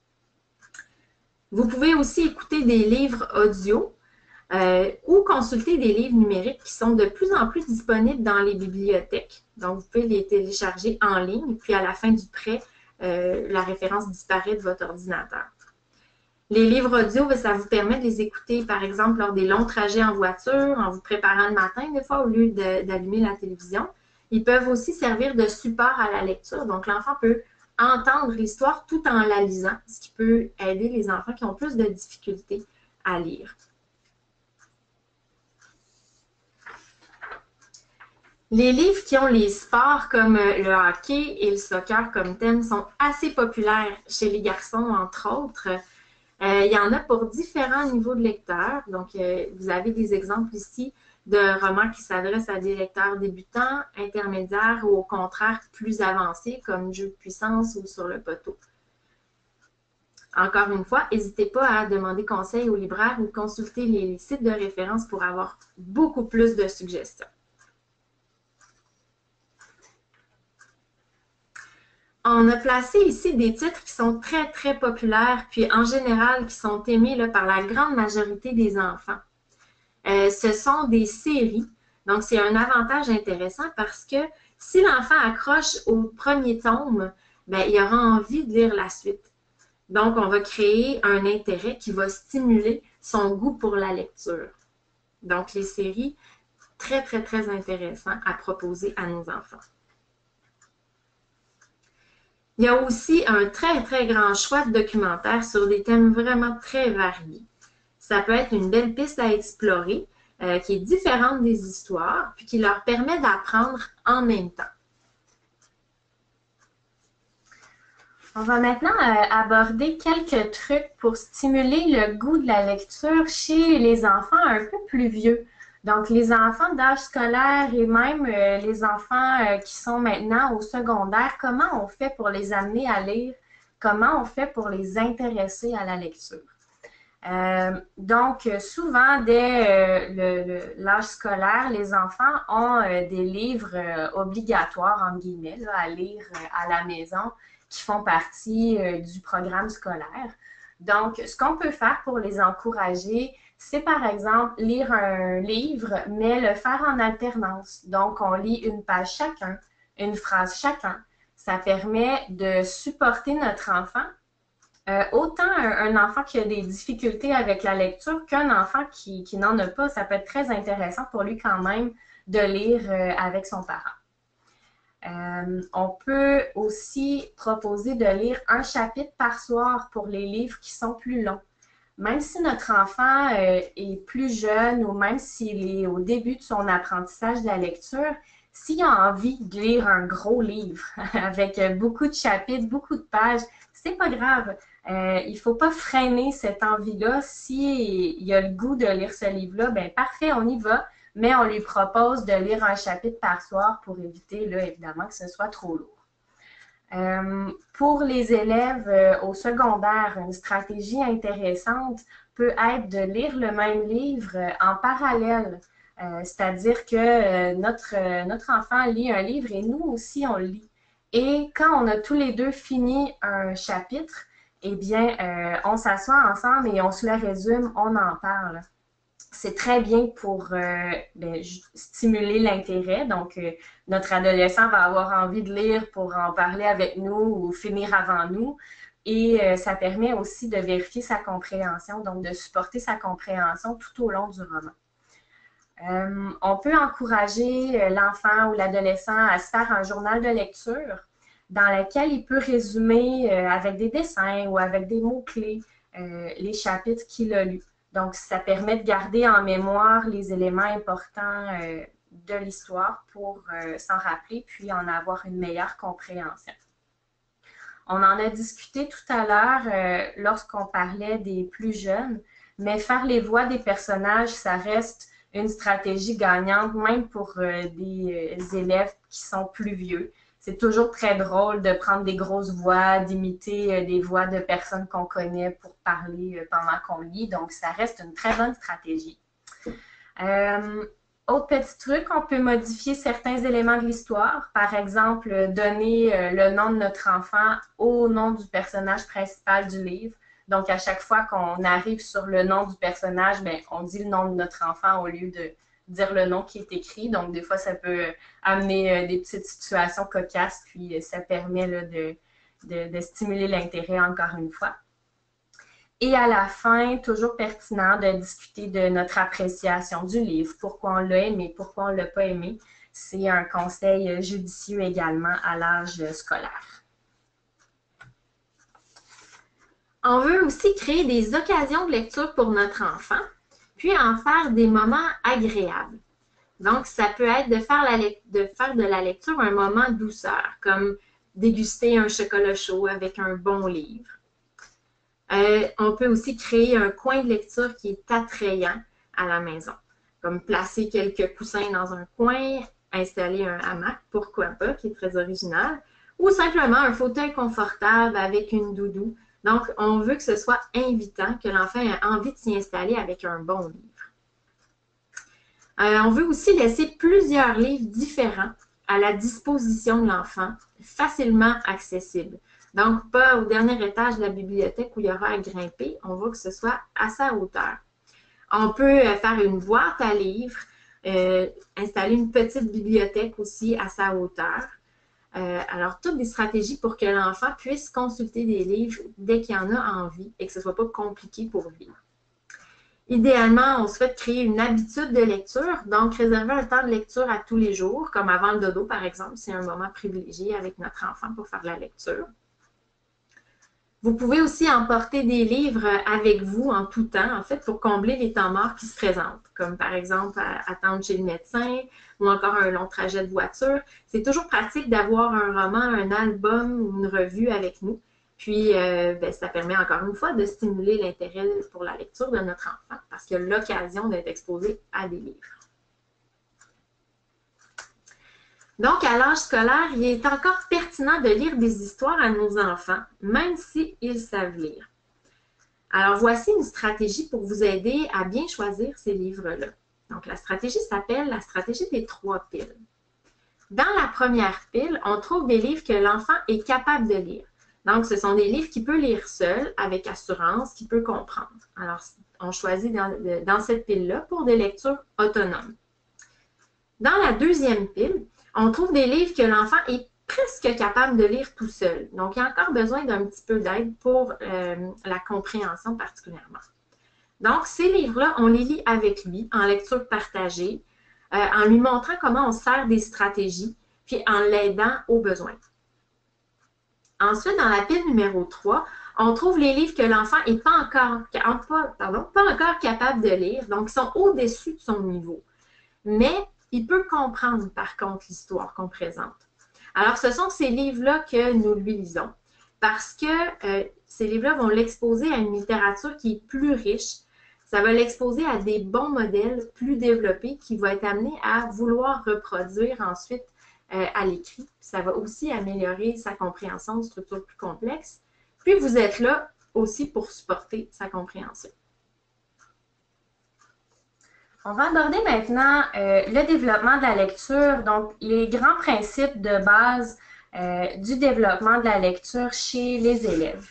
Vous pouvez aussi écouter des livres audio euh, ou consulter des livres numériques qui sont de plus en plus disponibles dans les bibliothèques. Donc, vous pouvez les télécharger en ligne, puis à la fin du prêt, euh, la référence disparaît de votre ordinateur. Les livres audio, ça vous permet de les écouter, par exemple, lors des longs trajets en voiture, en vous préparant le matin, des fois, au lieu d'allumer la télévision. Ils peuvent aussi servir de support à la lecture. Donc, l'enfant peut entendre l'histoire tout en la lisant, ce qui peut aider les enfants qui ont plus de difficultés à lire. Les livres qui ont les sports comme le hockey et le soccer comme thème sont assez populaires chez les garçons, entre autres. Euh, il y en a pour différents niveaux de lecteurs. Donc, euh, vous avez des exemples ici de romans qui s'adressent à des lecteurs débutants, intermédiaires ou au contraire plus avancés comme Jeux de puissance ou Sur le poteau. Encore une fois, n'hésitez pas à demander conseil au libraire ou consulter les sites de référence pour avoir beaucoup plus de suggestions. On a placé ici des titres qui sont très, très populaires, puis en général qui sont aimés là, par la grande majorité des enfants. Euh, ce sont des séries, donc c'est un avantage intéressant parce que si l'enfant accroche au premier tome, ben, il aura envie de lire la suite. Donc, on va créer un intérêt qui va stimuler son goût pour la lecture. Donc, les séries, très, très, très intéressantes à proposer à nos enfants. Il y a aussi un très, très grand choix de documentaires sur des thèmes vraiment très variés. Ça peut être une belle piste à explorer, euh, qui est différente des histoires, puis qui leur permet d'apprendre en même temps. On va maintenant euh, aborder quelques trucs pour stimuler le goût de la lecture chez les enfants un peu plus vieux. Donc, les enfants d'âge scolaire et même euh, les enfants euh, qui sont maintenant au secondaire, comment on fait pour les amener à lire? Comment on fait pour les intéresser à la lecture? Euh, donc, souvent, dès euh, l'âge scolaire, les enfants ont euh, des livres euh, obligatoires, entre guillemets, là, à lire euh, à la maison qui font partie euh, du programme scolaire. Donc, ce qu'on peut faire pour les encourager, c'est par exemple lire un livre, mais le faire en alternance. Donc, on lit une page chacun, une phrase chacun. Ça permet de supporter notre enfant. Euh, autant un, un enfant qui a des difficultés avec la lecture qu'un enfant qui, qui n'en a pas, ça peut être très intéressant pour lui quand même de lire euh, avec son parent. Euh, on peut aussi proposer de lire un chapitre par soir pour les livres qui sont plus longs. Même si notre enfant euh, est plus jeune ou même s'il est au début de son apprentissage de la lecture, s'il a envie de lire un gros livre avec beaucoup de chapitres, beaucoup de pages, c'est pas grave. Euh, il ne faut pas freiner cette envie-là. S'il a le goût de lire ce livre-là, bien parfait, on y va, mais on lui propose de lire un chapitre par soir pour éviter, là, évidemment, que ce soit trop lourd. Euh, pour les élèves euh, au secondaire, une stratégie intéressante peut être de lire le même livre euh, en parallèle. Euh, c'est-à-dire que euh, notre, euh, notre enfant lit un livre et nous aussi on le lit. Et quand on a tous les deux fini un chapitre, eh bien, euh, on s'assoit ensemble et on se le résume, on en parle. C'est très bien pour euh, ben, stimuler l'intérêt. Donc, euh, notre adolescent va avoir envie de lire pour en parler avec nous ou finir avant nous. Et euh, ça permet aussi de vérifier sa compréhension, donc de supporter sa compréhension tout au long du roman. Euh, on peut encourager l'enfant ou l'adolescent à se faire un journal de lecture dans lequel il peut résumer euh, avec des dessins ou avec des mots-clés euh, les chapitres qu'il a lus. Donc, ça permet de garder en mémoire les éléments importants euh, de l'histoire pour euh, s'en rappeler puis en avoir une meilleure compréhension. On en a discuté tout à l'heure euh, lorsqu'on parlait des plus jeunes, mais faire les voix des personnages, ça reste une stratégie gagnante même pour euh, des euh, élèves qui sont plus vieux. C'est toujours très drôle de prendre des grosses voix, d'imiter des voix de personnes qu'on connaît pour parler pendant qu'on lit. Donc, ça reste une très bonne stratégie. Euh, autre petit truc, on peut modifier certains éléments de l'histoire. Par exemple, donner le nom de notre enfant au nom du personnage principal du livre. Donc, à chaque fois qu'on arrive sur le nom du personnage, bien, on dit le nom de notre enfant au lieu de dire le nom qui est écrit. Donc, des fois, ça peut amener euh, des petites situations cocasses, puis euh, ça permet là, de, de, de stimuler l'intérêt encore une fois. Et à la fin, toujours pertinent de discuter de notre appréciation du livre, pourquoi on l'a aimé, pourquoi on ne l'a pas aimé. C'est un conseil judicieux également à l'âge scolaire. On veut aussi créer des occasions de lecture pour notre enfant, puis en faire des moments agréables. Donc, ça peut être de faire, la de faire de la lecture un moment douceur, comme déguster un chocolat chaud avec un bon livre. Euh, on peut aussi créer un coin de lecture qui est attrayant à la maison, comme placer quelques coussins dans un coin, installer un hamac, pourquoi pas, qui est très original, ou simplement un fauteuil confortable avec une doudou. Donc, on veut que ce soit invitant, que l'enfant ait envie de s'y installer avec un bon livre. Euh, on veut aussi laisser plusieurs livres différents à la disposition de l'enfant, facilement accessibles. Donc, pas au dernier étage de la bibliothèque où il y aura à grimper, on veut que ce soit à sa hauteur. On peut faire une boîte à livres, euh, installer une petite bibliothèque aussi à sa hauteur. Euh, alors, toutes des stratégies pour que l'enfant puisse consulter des livres dès qu'il en a envie et que ce ne soit pas compliqué pour lui. Idéalement, on souhaite créer une habitude de lecture, donc réserver un temps de lecture à tous les jours, comme avant le dodo par exemple, c'est un moment privilégié avec notre enfant pour faire de la lecture. Vous pouvez aussi emporter des livres avec vous en tout temps, en fait, pour combler les temps morts qui se présentent, comme par exemple à, attendre chez le médecin ou encore un long trajet de voiture. C'est toujours pratique d'avoir un roman, un album ou une revue avec nous. Puis, euh, ben, ça permet encore une fois de stimuler l'intérêt pour la lecture de notre enfant parce qu'il a l'occasion d'être exposé à des livres. Donc, à l'âge scolaire, il est encore pertinent de lire des histoires à nos enfants, même s'ils savent lire. Alors, voici une stratégie pour vous aider à bien choisir ces livres-là. Donc, la stratégie s'appelle la stratégie des trois piles. Dans la première pile, on trouve des livres que l'enfant est capable de lire. Donc, ce sont des livres qu'il peut lire seul, avec assurance, qu'il peut comprendre. Alors, on choisit dans, dans cette pile-là pour des lectures autonomes. Dans la deuxième pile, on trouve des livres que l'enfant est presque capable de lire tout seul. Donc, il y a encore besoin d'un petit peu d'aide pour euh, la compréhension particulièrement. Donc, ces livres-là, on les lit avec lui en lecture partagée, euh, en lui montrant comment on sert des stratégies, puis en l'aidant aux besoins. Ensuite, dans la pile numéro trois, on trouve les livres que l'enfant n'est pas encore, pardon, pas encore capable de lire, donc ils sont au-dessus de son niveau. Mais il peut comprendre, par contre, l'histoire qu'on présente. Alors, ce sont ces livres-là que nous lui lisons, parce que euh, ces livres-là vont l'exposer à une littérature qui est plus riche. Ça va l'exposer à des bons modèles plus développés qui vont être amenés à vouloir reproduire ensuite euh, à l'écrit. Ça va aussi améliorer sa compréhension de structures plus complexes. Puis, vous êtes là aussi pour supporter sa compréhension. On va aborder maintenant euh, le développement de la lecture, donc les grands principes de base euh, du développement de la lecture chez les élèves.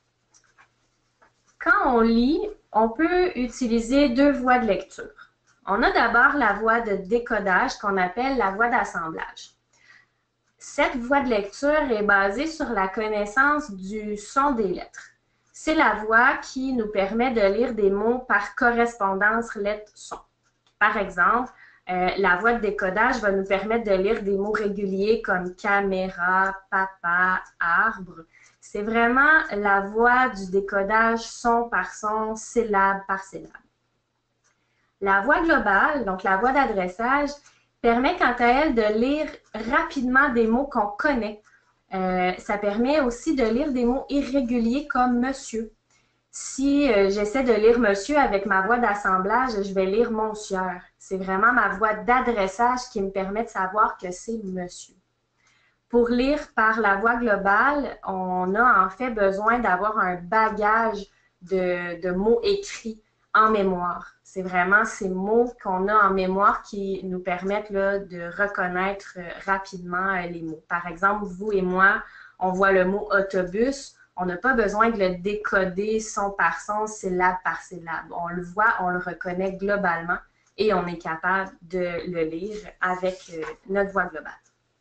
Quand on lit, on peut utiliser deux voies de lecture. On a d'abord la voie de décodage qu'on appelle la voie d'assemblage. Cette voie de lecture est basée sur la connaissance du son des lettres. C'est la voie qui nous permet de lire des mots par correspondance lettre-son. Par exemple, euh, la voie de décodage va nous permettre de lire des mots réguliers comme caméra, papa, arbre. C'est vraiment la voie du décodage son par son, syllabe par syllabe. La voie globale, donc la voie d'adressage, permet quant à elle de lire rapidement des mots qu'on connaît. Euh, ça permet aussi de lire des mots irréguliers comme monsieur. Si euh, j'essaie de lire monsieur avec ma voix d'assemblage, je vais lire monsieur. C'est vraiment ma voix d'adressage qui me permet de savoir que c'est monsieur. Pour lire par la voix globale, on a en fait besoin d'avoir un bagage de, de mots écrits en mémoire. C'est vraiment ces mots qu'on a en mémoire qui nous permettent là, de reconnaître rapidement les mots. Par exemple, vous et moi, on voit le mot autobus. On n'a pas besoin de le décoder son par son, syllabe par syllabe. On le voit, on le reconnaît globalement et on est capable de le lire avec notre voix globale.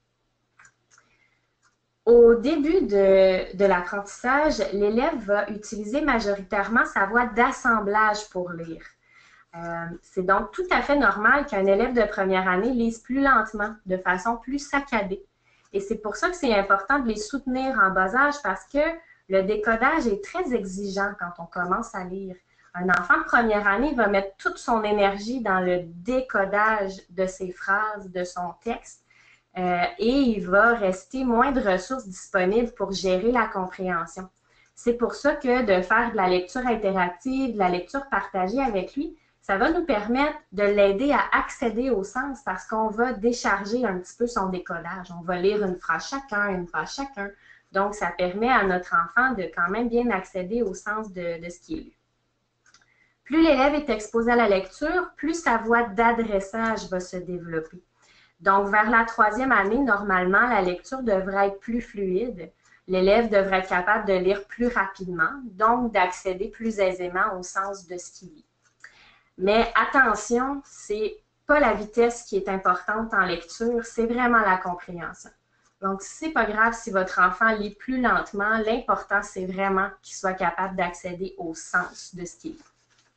Au début de, de l'apprentissage, l'élève va utiliser majoritairement sa voix d'assemblage pour lire. Euh, c'est donc tout à fait normal qu'un élève de première année lise plus lentement, de façon plus saccadée. Et c'est pour ça que c'est important de les soutenir en bas âge parce que le décodage est très exigeant quand on commence à lire. Un enfant de première année va mettre toute son énergie dans le décodage de ses phrases, de son texte, euh, et il va rester moins de ressources disponibles pour gérer la compréhension. C'est pour ça que de faire de la lecture interactive, de la lecture partagée avec lui, ça va nous permettre de l'aider à accéder au sens parce qu'on va décharger un petit peu son décodage. On va lire une phrase chacun, une phrase chacun. Donc, ça permet à notre enfant de quand même bien accéder au sens de, de ce qui est lu. Plus l'élève est exposé à la lecture, plus sa voie d'adressage va se développer. Donc, vers la troisième année, normalement, la lecture devrait être plus fluide. L'élève devrait être capable de lire plus rapidement, donc d'accéder plus aisément au sens de ce qu'il lit. Mais attention, c'est pas la vitesse qui est importante en lecture, c'est vraiment la compréhension. Donc, c'est pas grave si votre enfant lit plus lentement, l'important, c'est vraiment qu'il soit capable d'accéder au sens de ce qu'il lit.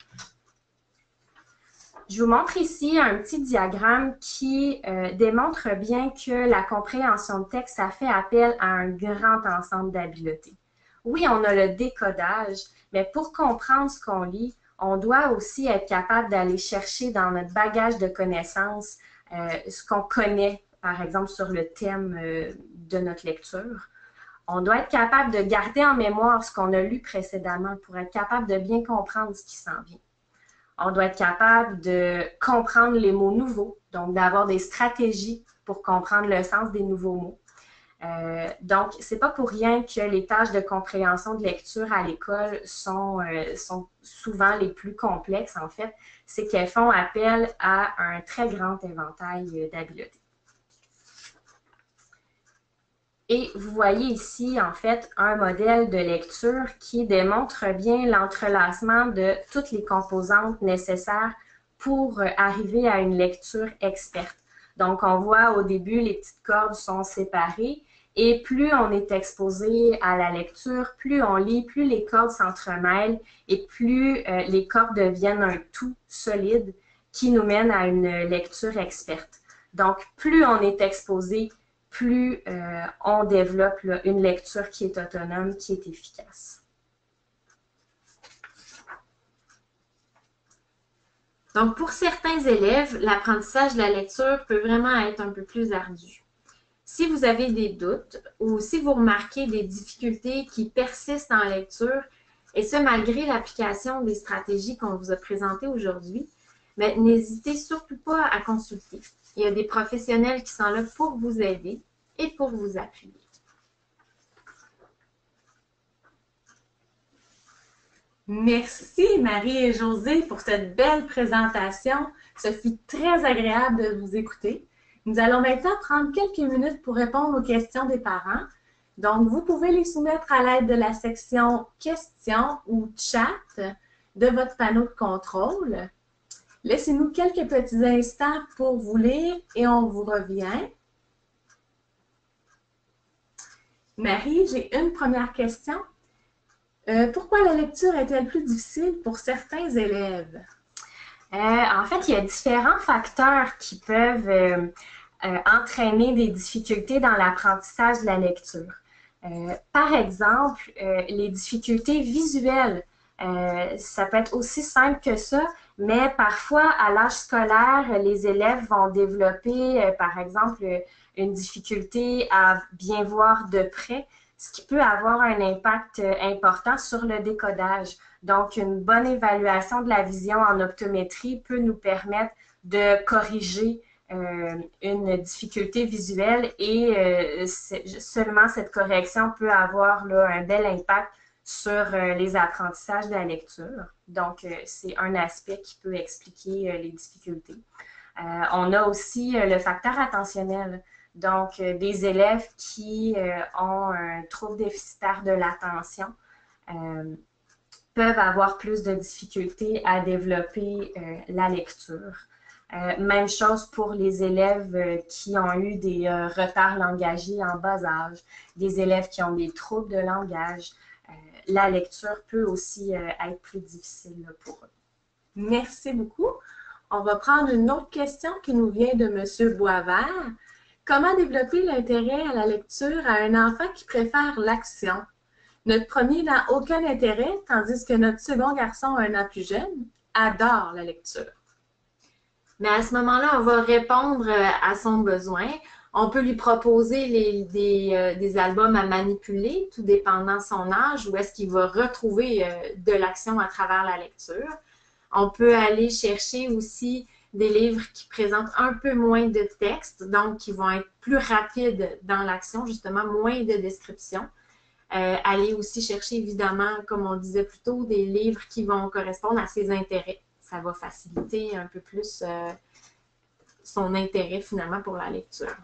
Je vous montre ici un petit diagramme qui euh, démontre bien que la compréhension de texte, ça fait appel à un grand ensemble d'habiletés. oui, on a le décodage, mais pour comprendre ce qu'on lit, on doit aussi être capable d'aller chercher dans notre bagage de connaissances euh, ce qu'on connaît, par exemple, sur le thème euh, de notre lecture. On doit être capable de garder en mémoire ce qu'on a lu précédemment pour être capable de bien comprendre ce qui s'en vient. On doit être capable de comprendre les mots nouveaux, donc d'avoir des stratégies pour comprendre le sens des nouveaux mots. Euh, donc, c'est pas pour rien que les tâches de compréhension de lecture à l'école sont, euh, sont souvent les plus complexes, en fait. C'est qu'elles font appel à un très grand éventail d'habiletés. Et vous voyez ici, en fait, un modèle de lecture qui démontre bien l'entrelacement de toutes les composantes nécessaires pour arriver à une lecture experte. Donc, on voit au début, les petites cordes sont séparées et plus on est exposé à la lecture, plus on lit, plus les cordes s'entremêlent et plus euh, les cordes deviennent un tout solide qui nous mène à une lecture experte. Donc, plus on est exposé, plus euh, on développe là, une lecture qui est autonome, qui est efficace. Donc, pour certains élèves, l'apprentissage de la lecture peut vraiment être un peu plus ardu. Si vous avez des doutes ou si vous remarquez des difficultés qui persistent en lecture, et ce malgré l'application des stratégies qu'on vous a présentées aujourd'hui, n'hésitez surtout pas à consulter. Il y a des professionnels qui sont là pour vous aider et pour vous appuyer. Merci Marie et Josée pour cette belle présentation. Ce fut très agréable de vous écouter. Nous allons maintenant prendre quelques minutes pour répondre aux questions des parents. Donc, vous pouvez les soumettre à l'aide de la section questions ou chat de votre panneau de contrôle. Laissez-nous quelques petits instants pour vous lire et on vous revient. Marie, j'ai une première question. Euh, pourquoi la lecture est-elle plus difficile pour certains élèves? Euh, en fait, il y a différents facteurs qui peuvent euh, euh, entraîner des difficultés dans l'apprentissage de la lecture. Euh, par exemple, euh, les difficultés visuelles. Euh, ça peut être aussi simple que ça, mais parfois, à l'âge scolaire, les élèves vont développer, euh, par exemple, une difficulté à bien voir de près, ce qui peut avoir un impact important sur le décodage. Donc, une bonne évaluation de la vision en optométrie peut nous permettre de corriger euh, une difficulté visuelle et euh, seulement cette correction peut avoir là, un bel impact sur euh, les apprentissages de la lecture. Donc, euh, c'est un aspect qui peut expliquer euh, les difficultés. Euh, on a aussi euh, le facteur attentionnel. Donc, euh, des élèves qui euh, ont un trouble déficitaire de l'attention euh, peuvent avoir plus de difficultés à développer euh, la lecture. Euh, même chose pour les élèves euh, qui ont eu des euh, retards langagiers en bas âge, des élèves qui ont des troubles de langage. Euh, la lecture peut aussi euh, être plus difficile là, pour eux. Merci beaucoup. On va prendre une autre question qui nous vient de M. Boisvert. Comment développer l'intérêt à la lecture à un enfant qui préfère l'action? Notre premier n'a aucun intérêt, tandis que notre second garçon, un an plus jeune, adore la lecture. Mais à ce moment-là, on va répondre à son besoin. On peut lui proposer les, des, euh, des albums à manipuler, tout dépendant de son âge, où est-ce qu'il va retrouver euh, de l'action à travers la lecture. On peut aller chercher aussi des livres qui présentent un peu moins de texte, donc qui vont être plus rapides dans l'action, justement, moins de description. Euh, aller aussi chercher, évidemment, comme on disait plus tôt, des livres qui vont correspondre à ses intérêts. Ça va faciliter un peu plus euh, son intérêt, finalement, pour la lecture.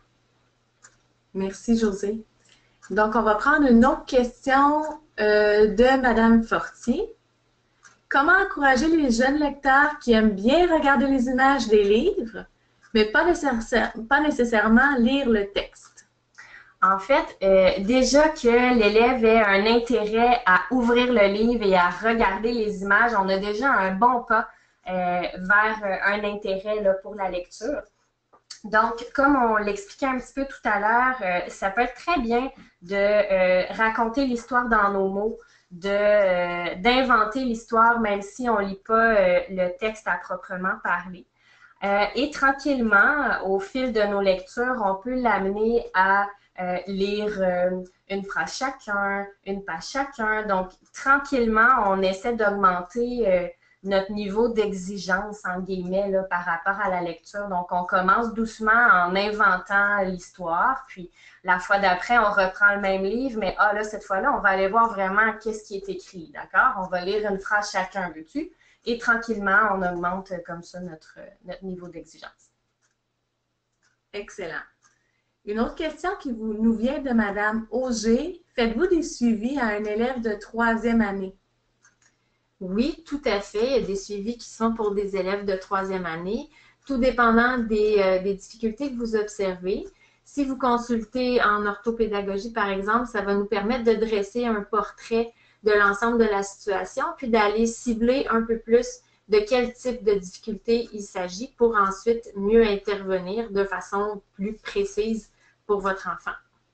Merci, Josée. Donc, on va prendre une autre question euh, de Mme Fortier. Comment encourager les jeunes lecteurs qui aiment bien regarder les images des livres, mais pas, nécessaire, pas nécessairement lire le texte? En fait, euh, déjà que l'élève ait un intérêt à ouvrir le livre et à regarder les images, on a déjà un bon pas euh, vers un intérêt là, pour la lecture. Donc, comme on l'expliquait un petit peu tout à l'heure, euh, ça peut être très bien de euh, raconter l'histoire dans nos mots, de euh, d'inventer l'histoire même si on lit pas euh, le texte à proprement parler. Euh, et tranquillement, au fil de nos lectures, on peut l'amener à euh, lire euh, une phrase chacun, une page chacun. Donc, tranquillement, on essaie d'augmenter euh, notre niveau d'exigence, en guillemets, là, par rapport à la lecture. Donc, on commence doucement en inventant l'histoire, puis la fois d'après, on reprend le même livre, mais ah là, cette fois-là, on va aller voir vraiment qu'est-ce qui est écrit, d'accord? On va lire une phrase chacun, veux-tu? Et tranquillement, on augmente comme ça notre, notre niveau d'exigence. Excellent. Une autre question qui vous, nous vient de Madame Auger. Faites-vous des suivis à un élève de troisième année? Oui, tout à fait. Il y a des suivis qui sont pour des élèves de troisième année, tout dépendant des, euh, des difficultés que vous observez. Si vous consultez en orthopédagogie, par exemple, ça va nous permettre de dresser un portrait de l'ensemble de la situation, puis d'aller cibler un peu plus de quel type de difficulté il s'agit pour ensuite mieux intervenir de façon plus précise pour votre enfant.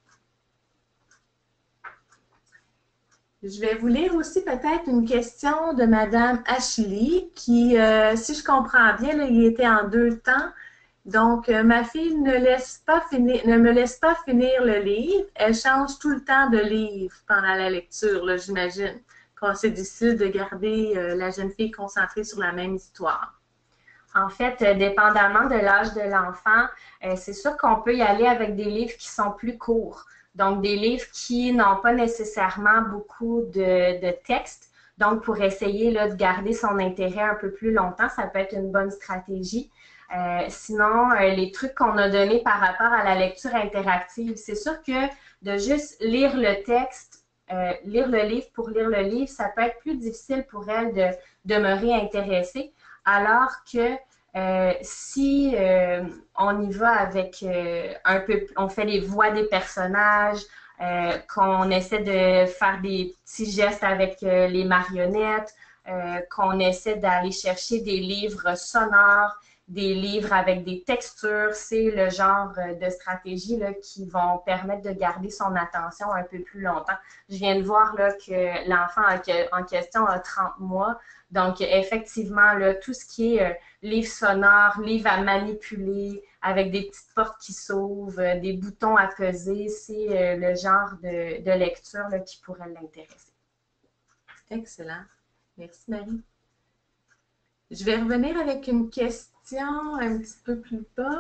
Je vais vous lire aussi peut-être une question de Madame Ashley qui, euh, si je comprends bien, là, il était en deux temps. Donc, euh, ma fille ne, laisse pas finir, ne me laisse pas finir le livre. Elle change tout le temps de livre pendant la lecture, j'imagine. Quand c'est difficile de garder euh, la jeune fille concentrée sur la même histoire. En fait, euh, dépendamment de l'âge de l'enfant, euh, c'est sûr qu'on peut y aller avec des livres qui sont plus courts. Donc, des livres qui n'ont pas nécessairement beaucoup de, de texte. Donc, pour essayer là, de garder son intérêt un peu plus longtemps, ça peut être une bonne stratégie. Euh, sinon, euh, les trucs qu'on a donnés par rapport à la lecture interactive, c'est sûr que de juste lire le texte, euh, lire le livre pour lire le livre, ça peut être plus difficile pour elle de demeurer intéressée. Alors que euh, si euh, on y va avec euh, un peu, on fait les voix des personnages, euh, qu'on essaie de faire des petits gestes avec euh, les marionnettes, euh, qu'on essaie d'aller chercher des livres sonores, des livres avec des textures, c'est le genre de stratégie là, qui vont permettre de garder son attention un peu plus longtemps. Je viens de voir là, que l'enfant en question a trente mois. Donc, effectivement, là, tout ce qui est euh, livre sonore, livre à manipuler, avec des petites portes qui s'ouvrent, euh, des boutons à peser, c'est euh, le genre de, de lecture là, qui pourrait l'intéresser. Excellent. Merci, Marie. Je vais revenir avec une question un petit peu plus bas.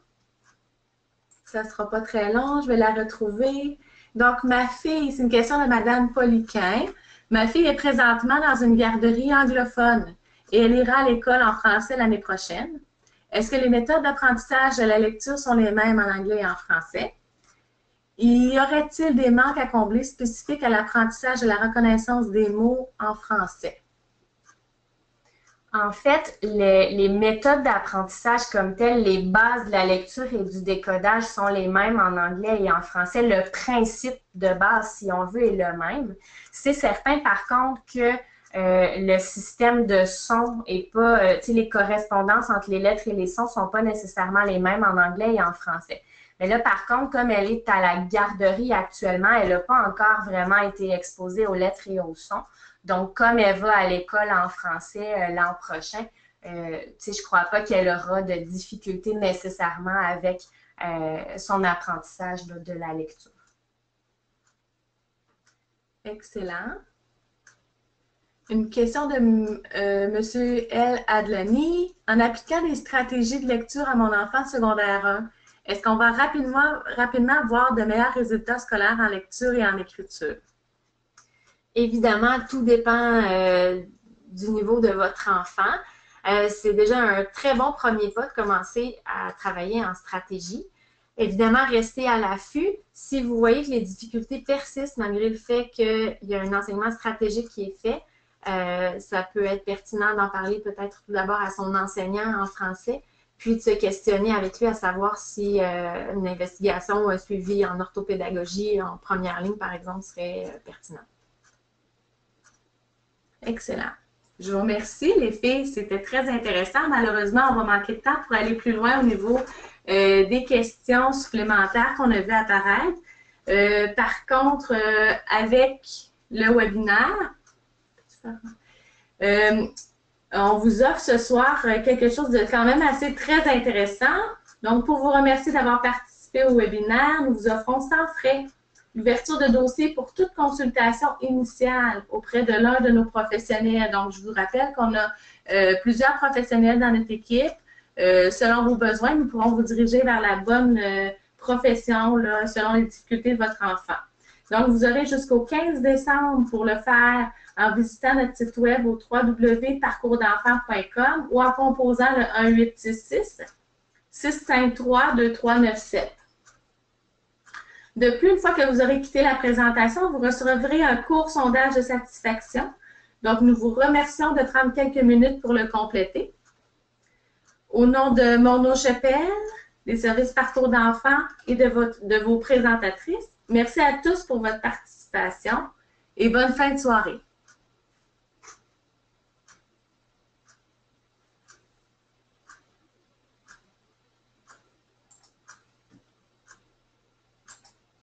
Ça ne sera pas très long, je vais la retrouver. Donc, ma fille, c'est une question de Madame Poliquin. Ma fille est présentement dans une garderie anglophone et elle ira à l'école en français l'année prochaine. Est-ce que les méthodes d'apprentissage de la lecture sont les mêmes en anglais et en français? Y aurait-il des manques à combler spécifiques à l'apprentissage de la reconnaissance des mots en français? En fait, les, les méthodes d'apprentissage comme telles, les bases de la lecture et du décodage sont les mêmes en anglais et en français. Le principe de base, si on veut, est le même. C'est certain, par contre, que euh, le système de son et pas, euh, tu sais, les correspondances entre les lettres et les sons sont pas nécessairement les mêmes en anglais et en français. Mais là, par contre, comme elle est à la garderie actuellement, elle n'a pas encore vraiment été exposée aux lettres et aux sons. Donc, comme elle va à l'école en français euh, l'an prochain, euh, tu sais, je ne crois pas qu'elle aura de difficultés nécessairement avec euh, son apprentissage là, de la lecture. Excellent. Une question de euh, M. L. Adlani. En appliquant des stratégies de lecture à mon enfant secondaire un, est-ce qu'on va rapidement, rapidement voir de meilleurs résultats scolaires en lecture et en écriture? Évidemment, tout dépend euh, du niveau de votre enfant. Euh, c'est déjà un très bon premier pas de commencer à travailler en stratégie. Évidemment, restez à l'affût. Si vous voyez que les difficultés persistent malgré le fait qu'il y a un enseignement stratégique qui est fait, euh, ça peut être pertinent d'en parler peut-être tout d'abord à son enseignant en français, puis de se questionner avec lui à savoir si euh, une investigation suivie en orthopédagogie en première ligne, par exemple, serait euh, pertinente. Excellent. Je vous remercie, les filles. C'était très intéressant. Malheureusement, on va manquer de temps pour aller plus loin au niveau euh, des questions supplémentaires qu'on a vu apparaître. Euh, par contre, euh, avec le webinaire, euh, on vous offre ce soir quelque chose de quand même assez très intéressant. Donc, pour vous remercier d'avoir participé au webinaire, nous vous offrons sans frais l'ouverture de dossier pour toute consultation initiale auprès de l'un de nos professionnels. Donc, je vous rappelle qu'on a euh, plusieurs professionnels dans notre équipe. Euh, selon vos besoins, nous pourrons vous diriger vers la bonne euh, profession là, selon les difficultés de votre enfant. Donc, vous aurez jusqu'au quinze décembre pour le faire en visitant notre site web au w w w point parcours d'enfants point com ou en composant le un huit six six, six cinq trois, deux trois neuf sept. De plus, une fois que vous aurez quitté la présentation, vous recevrez un court sondage de satisfaction. Donc, nous vous remercions de prendre quelques minutes pour le compléter. Au nom de Morneau Chapelle, des services Parcours d'enfants et de, votre, de vos présentatrices, merci à tous pour votre participation et bonne fin de soirée.